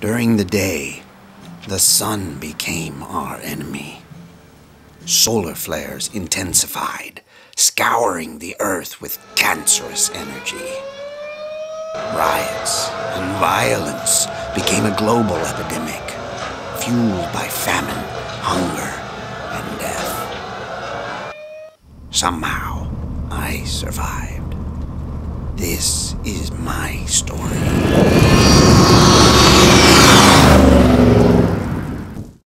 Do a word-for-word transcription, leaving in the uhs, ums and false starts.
During the day, the sun became our enemy. Solar flares intensified, scouring the Earth with cancerous energy. Riots and violence became a global epidemic, fueled by famine, hunger, and death. Somehow, I survived. This is my story.